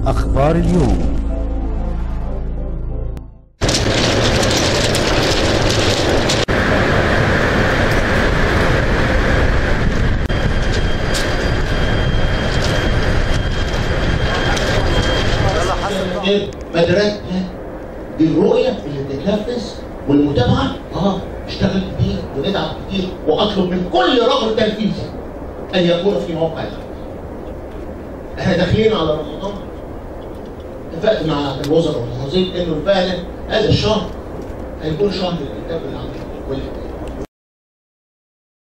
أخبار اليوم. مدرسة دي الرؤية اللي تتنفذ والمتابعة اشتغل كتير وندعم كتير واطلب من كل رجل تنفيذي ان يكون في موقع العمل. احنا داخلين على رمضان، اتفقت مع الوزراء والمحافظين انه فعلا هذا الشهر هيكون شهر الكتاب العمل